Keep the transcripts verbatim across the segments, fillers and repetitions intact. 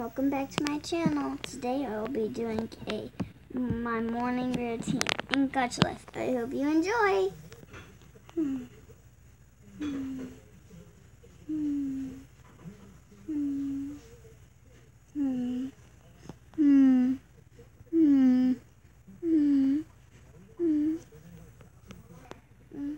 welcome back to my channel. Today I will be doing a my morning routine and gacha life. I hope you enjoy. Hmm. Hmm. Hmm. Hmm. Hmm. Hmm. Hmm. Hmm. Hmm. Hmm.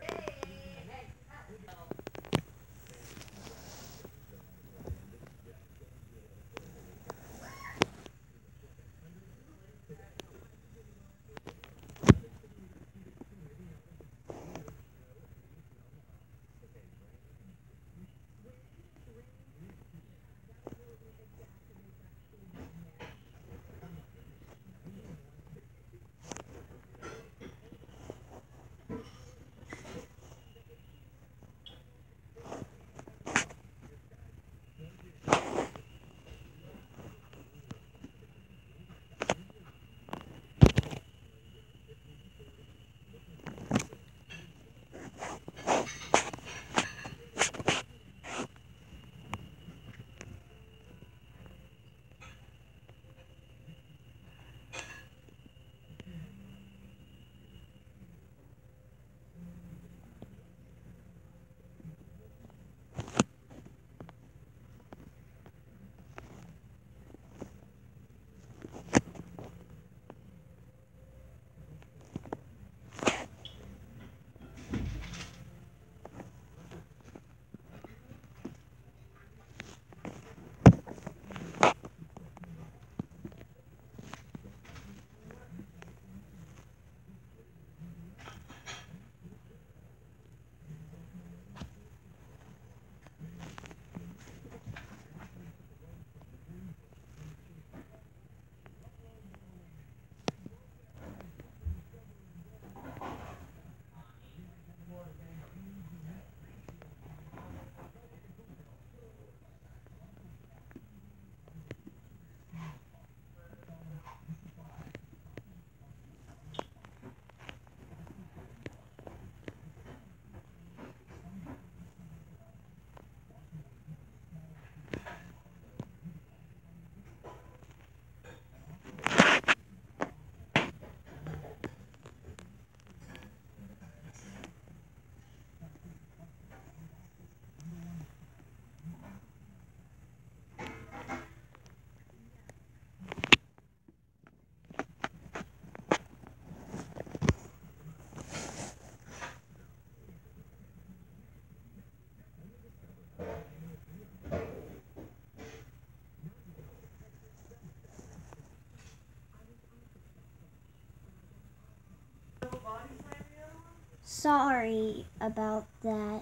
Sorry about that.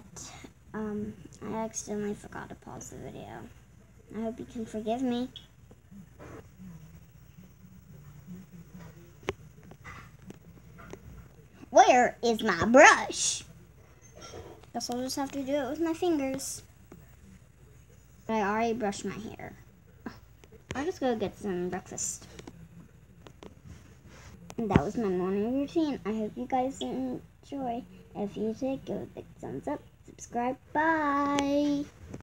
Um, I accidentally forgot to pause the video. I hope you can forgive me. Where is my brush? Guess I'll just have to do it with my fingers. But I already brushed my hair. I'll just go get some breakfast. And that was my morning routine. I hope you guys enjoy. If you did, give a big thumbs up. Subscribe. Bye.